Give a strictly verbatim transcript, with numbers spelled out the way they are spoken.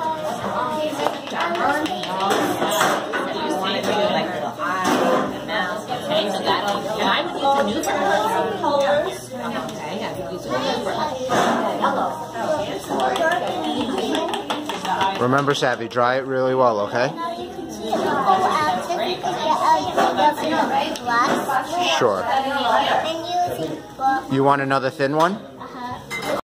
Remember, Savvy, dry it really well, okay? Sure. You want another thin one?